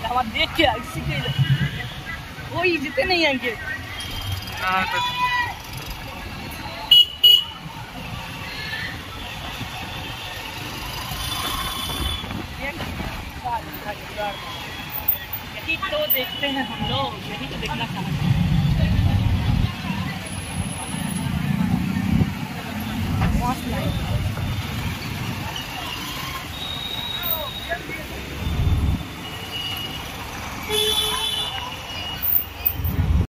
हमारे देख के सीखे कोई जीते नहीं आएंगे। यही तो देखते हैं हम लोग, यही तो देखना चाहते हैं।